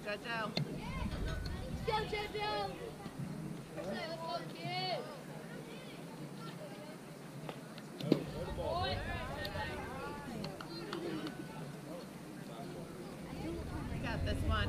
Jojo. Let's go, Jojo. Let's go, kid. We got this one.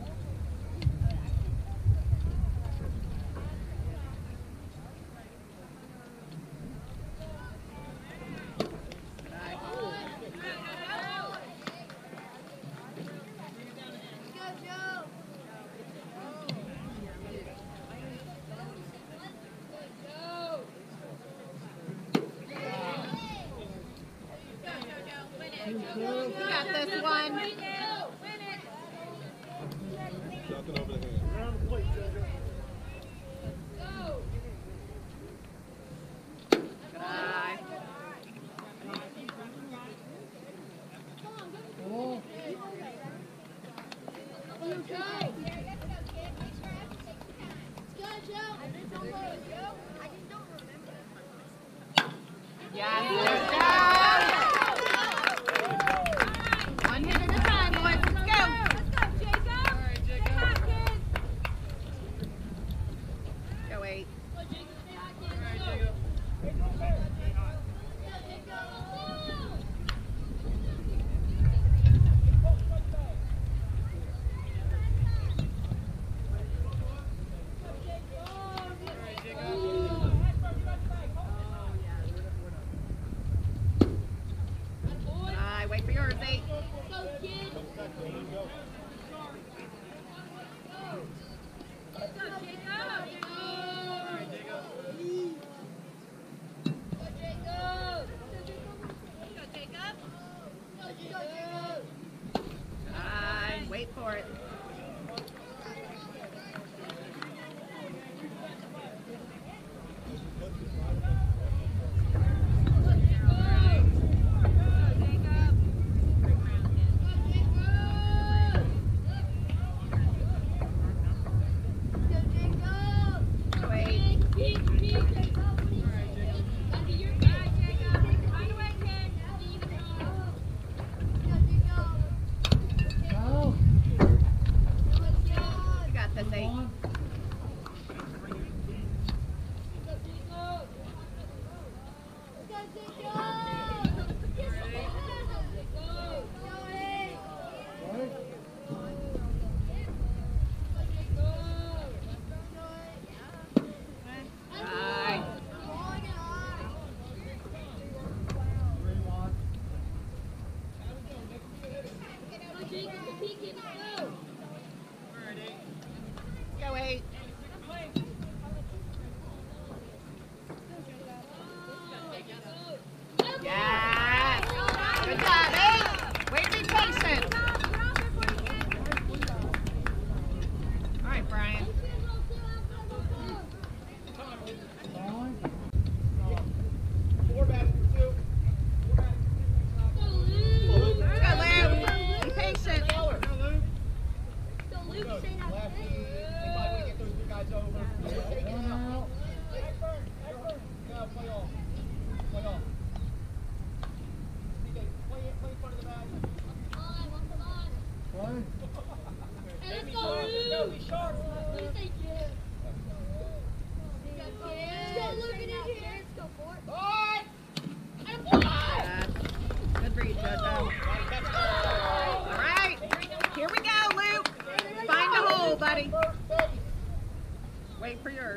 Wait for yours.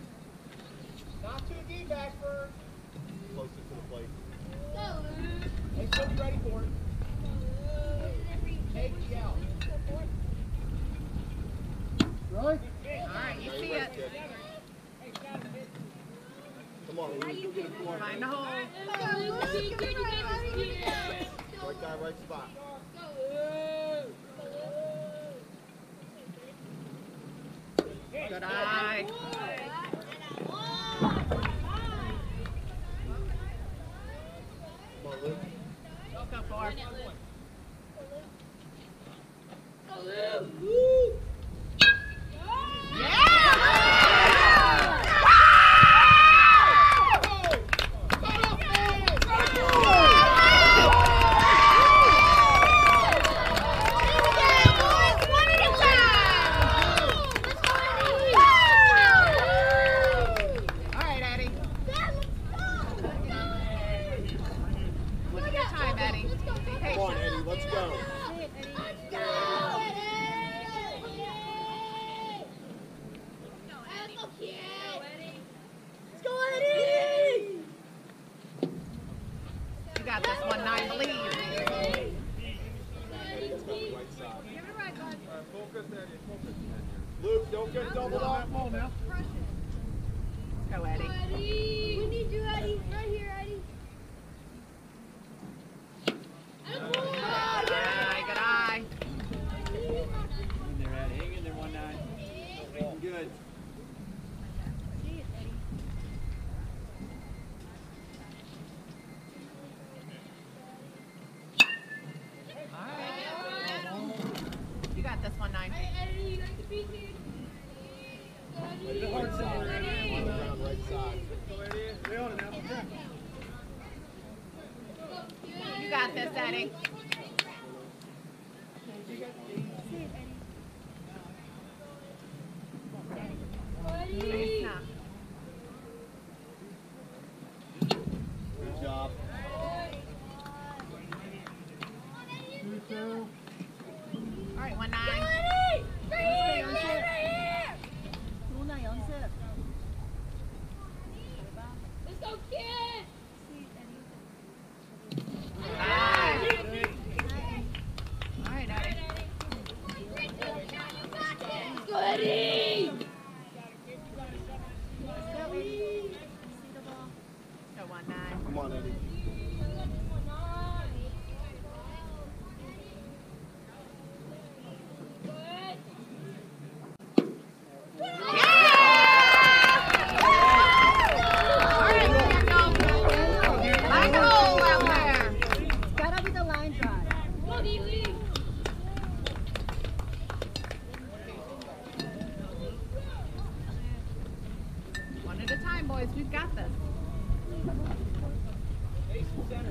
Not too deep, Ashford. Closer to the plate. Hey, still be ready for it. Take the out. Right? Alright, you see it. Come on, Luke. Find a hole. Right guy, right spot. Good eye. Come on, Luke. Don't go far. got this, Eddie. Nice enough. Good job. All right, 1-9. Let's go, kid! Nice. All right, Eddie. Go, Eddie! Go 1-9. Come on, Eddie. One at a time, boys. We've got this. Jason center.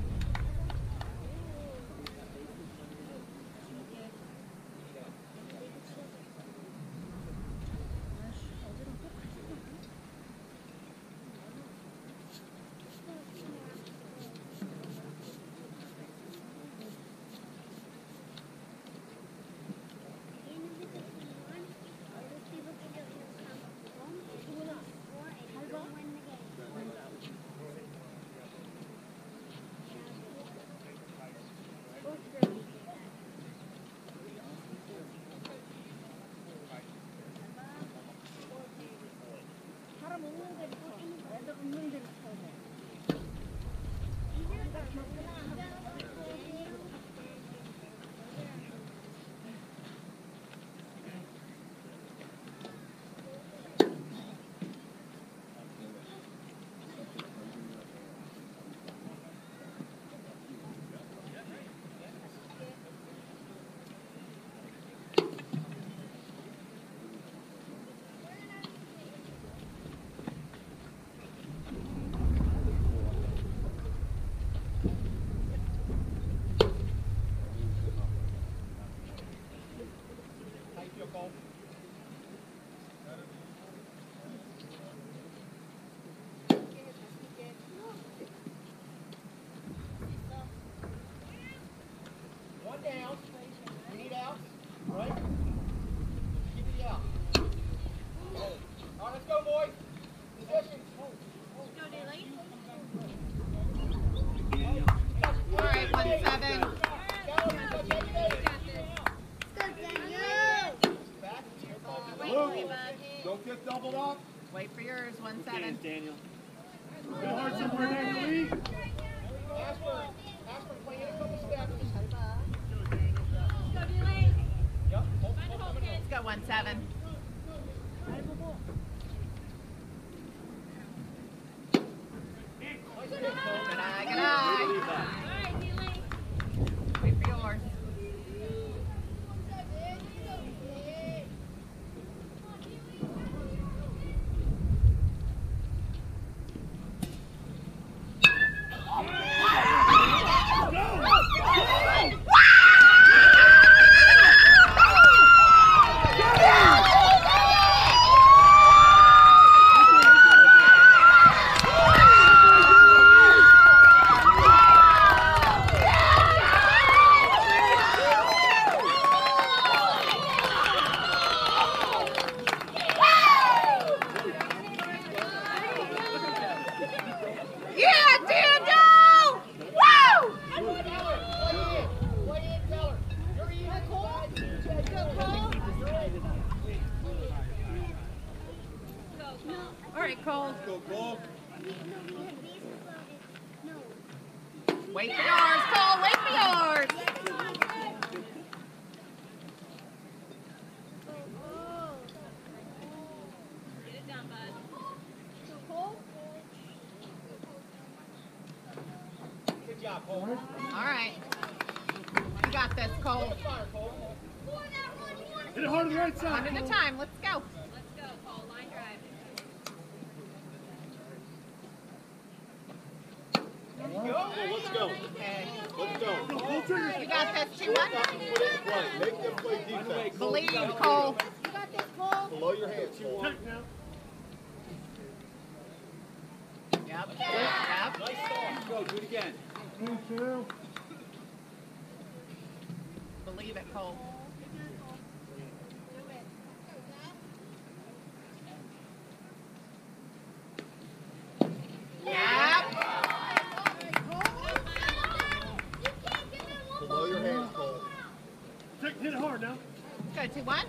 One down. We need outs, right? Keep the out. All right, let's go, boys. Position. All right, 1-7. Don't get doubled up. Wait for yours, 1-7. Daniel. Go hard somewhere, Daniel. Asper playing a couple steps. Yep. Let's go 1-7. Good eye, good eye. Wait for yours. Cole. Go, Cole. Wait for yours, Cole. Wait for yours. Get it done, bud. Good job, Cole. All right. You got this, Cole. Fire, Cole. Hit it hard to the right side. One at a time. Let's go. Let's go, Cole. Line drive. There you go. let's go. Okay. Let's go. You got this, Short 2-1. up and put it in play. Make them play defense. Believe, Cole. Below your hands. Yep. Yep. Nice start. Go, do it again. Believe it, Cole. Yep. Below your hands, Cole. Hit it hard now. Go 2-1.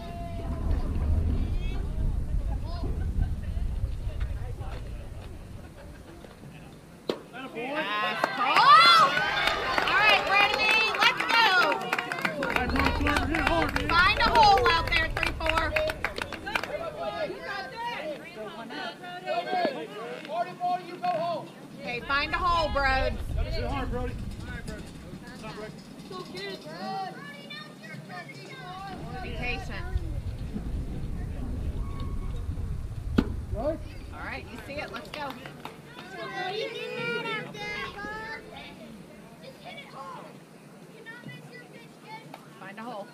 Yes, Cole. All right, Brady, let's go. Find a hole out there, 3-4. Party, party, you go home. Okay, find a hole, Broads. Hit it hard, Brody. Be patient. Right? All right, you see it. Let's go. Find a hole.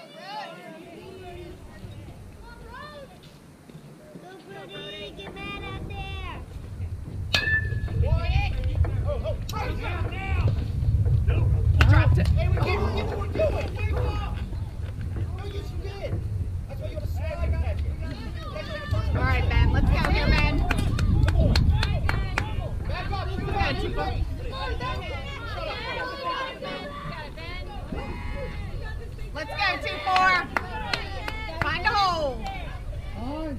Dropped it. Hey, we did what you were doing. Where you are? No, yes, you did. That's why you have a slide catch. All right, Ben. Let's go here, Ben. Back up. You Go, got it. Chico. Let's go, 2-4. Find a hole. Fine.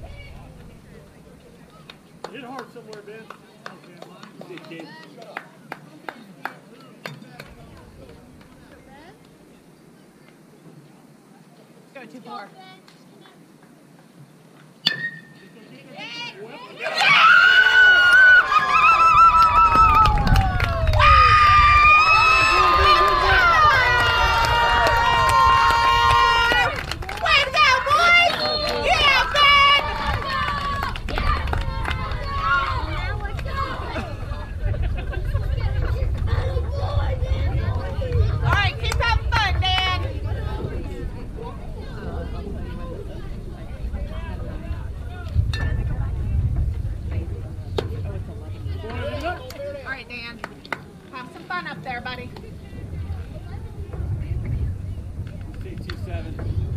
Hit hard somewhere, Ben. See it, kid. Go, 2-4. Way to go, boys! Yeah, Ben! All right, keep having fun, Dan. All right, Dan. Have some fun up there, buddy. See 2-7.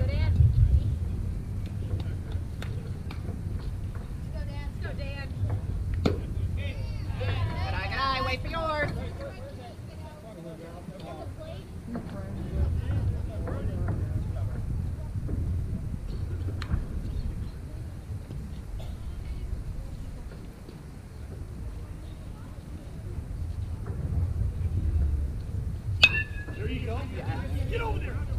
Good eye, wait for yours. There you go. Get over there.